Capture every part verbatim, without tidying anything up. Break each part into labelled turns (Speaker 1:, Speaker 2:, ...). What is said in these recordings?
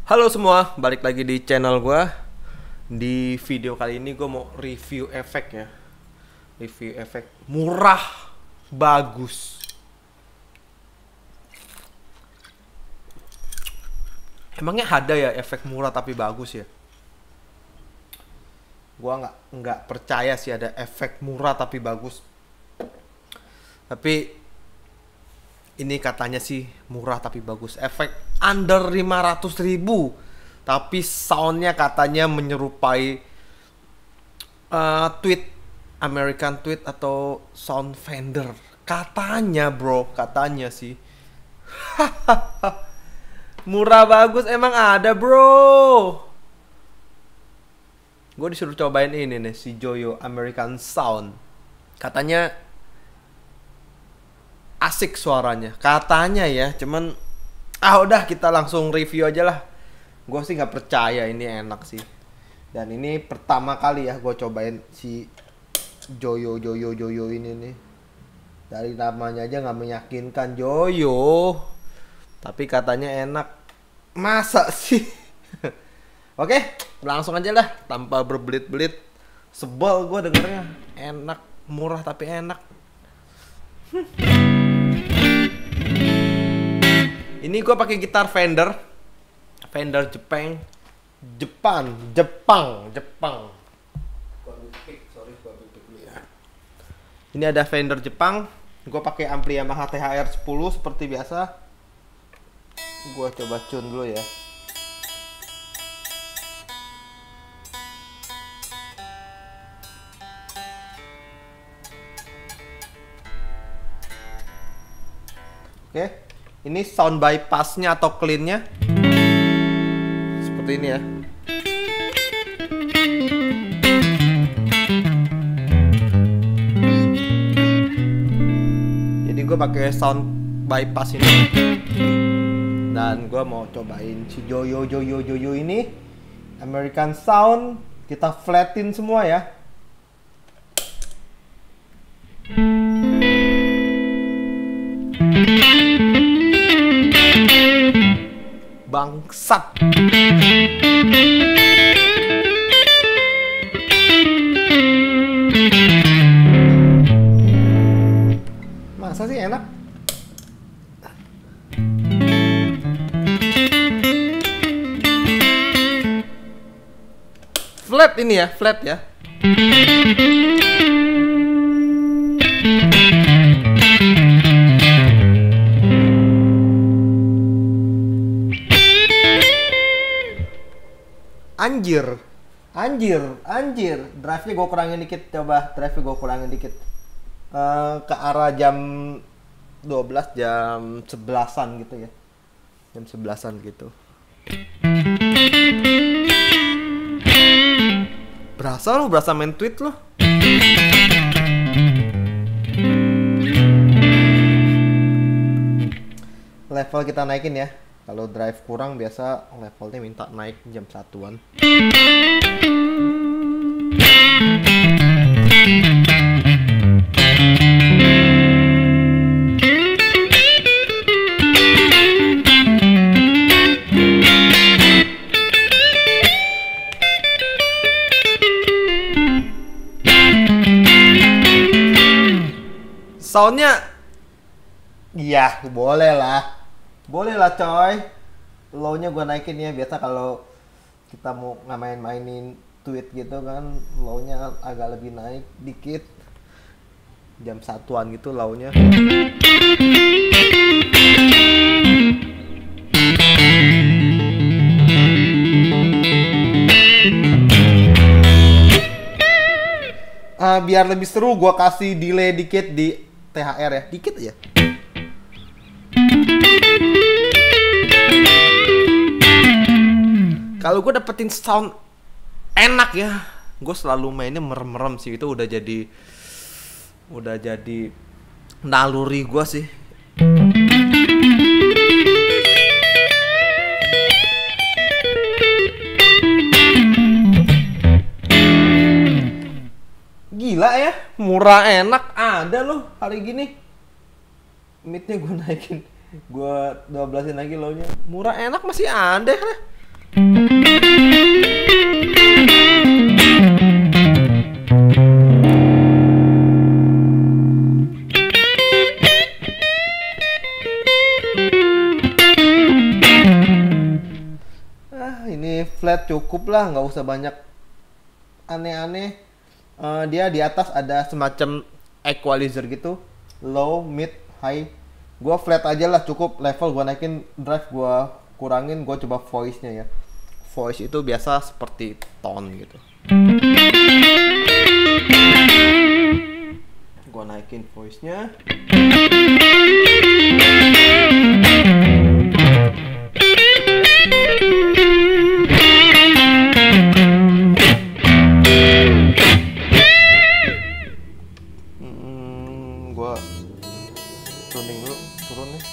Speaker 1: Halo semua, balik lagi di channel gua. Di video kali ini gue mau review efek ya. Review efek murah, bagus. Emangnya ada ya efek murah tapi bagus ya? Gua nggak nggak percaya sih ada efek murah tapi bagus. Tapi ini katanya sih murah tapi bagus. Efek under lima ratus ribu. Tapi soundnya katanya menyerupai uh, tweet American tweet atau sound Fender. Katanya bro, katanya sih. Murah bagus emang ada bro. Gue disuruh cobain ini nih, si Joyo American Sound. Katanya asik suaranya, katanya ya. Cuman ah udah kita langsung review aja lah. Gue sih nggak percaya ini enak sih. Dan ini pertama kali ya gue cobain si Joyo Joyo Joyo ini nih. Dari namanya aja nggak meyakinkan, Joyo. Tapi katanya enak. Masa sih? Oke, langsung aja lah tanpa berbelit-belit. Sebel gue dengernya. Enak, murah tapi enak. Ini gue pakai gitar Fender, Fender Jepang, Jepang, Jepang, Jepang. Ini ada Fender Jepang. Gue pakai ampli Yamaha T H R sepuluh seperti biasa. Gue coba tune dulu ya. Oke, ini sound bypassnya atau cleannya seperti ini ya. Jadi gue pakai sound bypass ini. Dan gue mau cobain si Joyo Joyo Joyo ini American Sound. Kita flatin semua ya. Bangsat. Masa sih enak? Flat ini ya, flat ya. Anjir, anjir, anjir. Drive-nya gue kurangin dikit, coba. Drive-nya gue kurangin dikit. Uh, ke arah jam dua belas, jam sebelasan gitu ya. Jam sebelasan gitu. Berasa lo, berasa main tweet lo. Level kita naikin ya. Kalau drive kurang biasa levelnya minta naik jam satuan. Soundnya iya boleh lah. Boleh lah coy. Low-nya gue naikin ya. Biasa kalau kita mau ngamain-mainin tweet gitu kan, low-nya agak lebih naik dikit. Jam satuan gitu low-nya. Uh, biar lebih seru gue kasih delay dikit di T H R ya. Dikit aja. Kalau gue dapetin sound enak ya, gue selalu mainnya merem-merem sih. Itu udah jadi udah jadi naluri gue sih. Gila ya, murah enak ada loh hari gini. Midnya gue naikin, gue dua belasin lagi low-nya. Murah enak masih ada lah. Ah, ini flat cukup lah, nggak usah banyak aneh-aneh. Uh, dia di atas ada semacam equalizer gitu, low, mid, high. Gua flat aja lah cukup, level gua naikin, drive gua kurangin, gua coba voice-nya ya. Voice itu biasa seperti tone gitu. Gua naikin voice-nya. Hmm, gua tuning dulu, turun nih.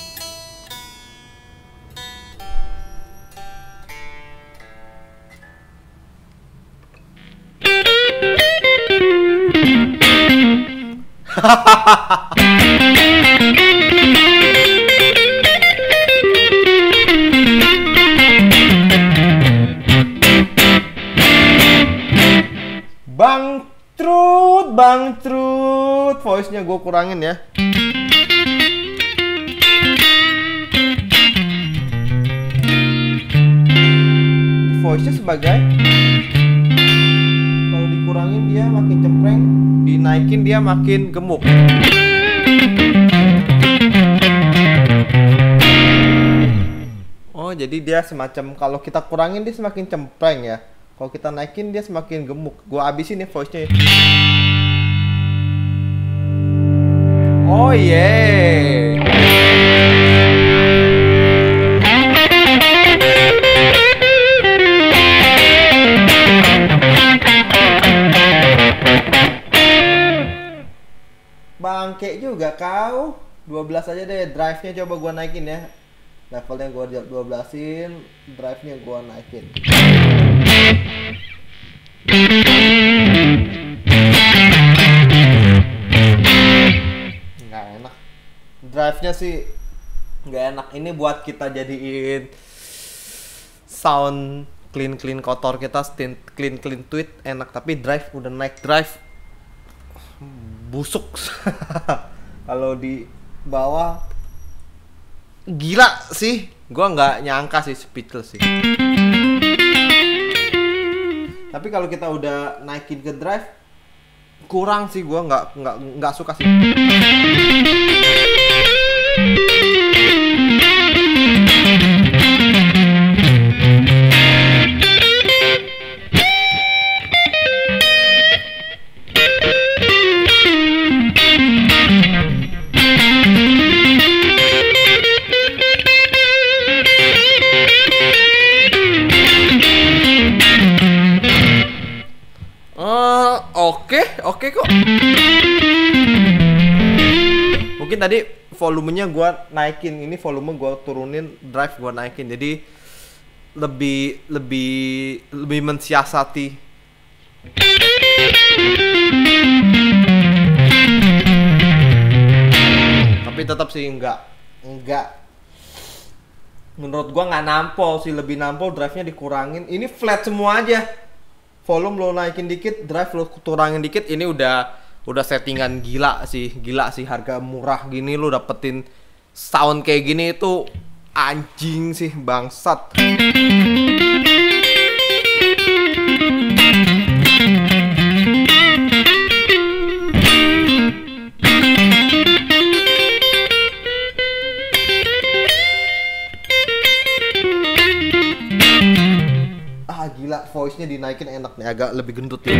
Speaker 1: Bang Trut, Bang Trut, voice-nya gue kurangin ya. Voice-nya sebagai, kalau dikurangin dia makin cempreng, dinaikin dia makin gemuk. Oh, jadi dia semacam, kalau kita kurangin dia semakin cempreng ya. Kalau kita naikin dia semakin gemuk. Gua abisin nih voice-nya. Oh yeah. Bangke juga kau. dua belas aja deh, drive-nya coba gua naikin ya. Levelnya gua dua belasin, drive-nya gua naikin. Nggak enak. Drive-nya sih nggak enak. Ini buat kita jadiin sound clean clean kotor kita, stint clean clean tweet enak. Tapi drive udah naik drive busuk. Kalau di bawah gila sih. Gua nggak nyangka sih, speechless sih. Tapi kalau kita udah naikin ke drive kurang sih, gua nggak nggak nggak suka sih. Oke, oke kok. Mungkin tadi volumenya gua naikin, ini volume gua turunin, drive gua naikin. Jadi lebih lebih lebih mensiasati. Tapi tetap sih enggak enggak menurut gua nggak nampol sih, lebih nampol drive-nya dikurangin. Ini flat semua aja. Volume lo naikin dikit, drive lo kurangin dikit, ini udah udah settingan gila sih, gila sih. Harga murah gini lo dapetin sound kayak gini itu anjing sih, bangsat. Gila, voice-nya dinaikin enak nih, agak lebih gendut ya.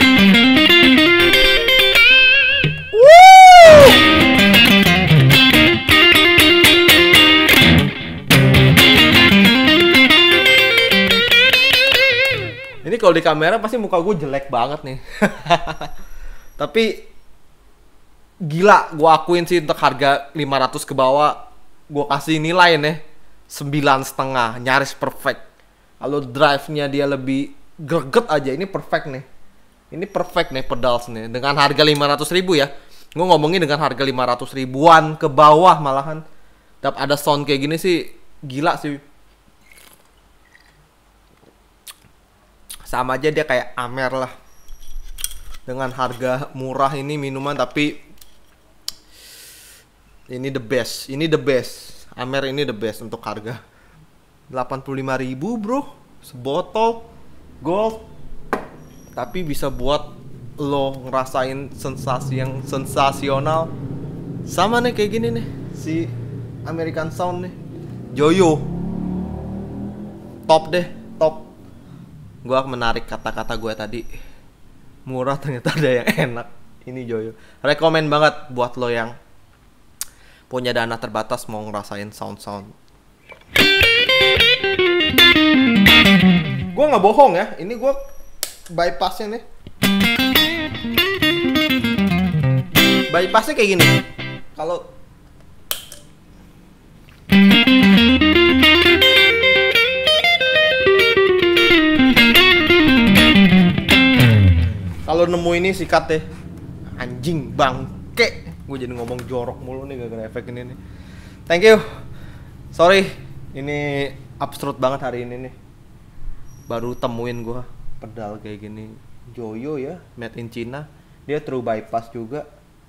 Speaker 1: Ini kalau di kamera pasti muka gue jelek banget nih. Tapi gila, gue akuin sih untuk harga lima ratus ke bawah, gue kasih nilai nih sembilan setengah, nyaris perfect. Kalau drive-nya dia lebih greget aja, ini perfect nih. Ini perfect nih pedals nih. Dengan harga lima ratus ribu ya. Gue ngomongin dengan harga lima ratus ribuan ke bawah malahan. Dapat ada sound kayak gini sih, gila sih. sama aja dia kayak Amer lah. Dengan harga murah ini minuman, tapi ini the best. Ini the best. Amer ini the best untuk harga delapan puluh lima ribu bro, sebotol gold. Tapi bisa buat lo ngerasain sensasi yang sensasional. Sama nih kayak gini nih, si American Sound nih, Joyo. Top deh, top. Gua menarik kata-kata gue tadi. Murah ternyata ada yang enak. Ini Joyo. Rekomen banget buat lo yang punya dana terbatas mau ngerasain sound-sound. Gue nggak bohong ya, ini gue bypassnya nih. Bypassnya kayak gini. Kalau kalau nemu ini sikat deh. Anjing bangke. Gue jadi ngomong jorok mulu nih gara-gara efek ini nih. Thank you. Sorry, ini absurd banget hari ini nih. Baru temuin gue pedal kayak gini. Joyo ya, made in China. Dia true bypass juga.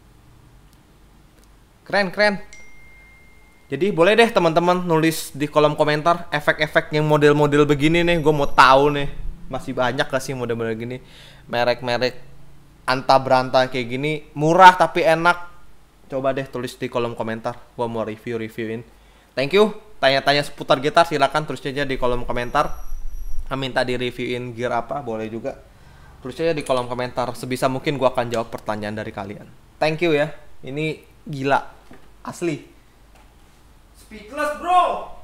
Speaker 1: Keren, keren. Jadi boleh deh teman-teman nulis di kolom komentar efek-efek yang model-model begini nih. Gue mau tahu nih, masih banyak gak sih model-model gini. Merek-merek anta beranta kayak gini, murah tapi enak. Coba deh tulis di kolom komentar, gua mau review-reviewin. Thank you. Tanya-tanya seputar gitar silakan tulis aja di kolom komentar. Minta di reviewin gear apa boleh juga. Tulis aja di kolom komentar. Sebisa mungkin gua akan jawab pertanyaan dari kalian. Thank you ya. Ini gila asli. Speechless bro.